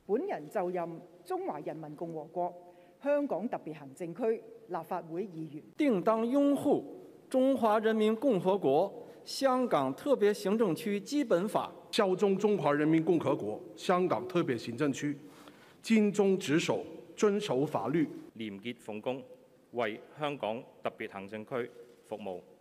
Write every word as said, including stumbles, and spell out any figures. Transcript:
本人就任中華人民共和國香港特別行政區立法會議員， 定當擁護中華人民共和國香港特別行政區基本法， 效忠中華人民共和國香港特別行政區，盡忠職守，遵守法律， 廉潔奉公，為香港特別行政區服務。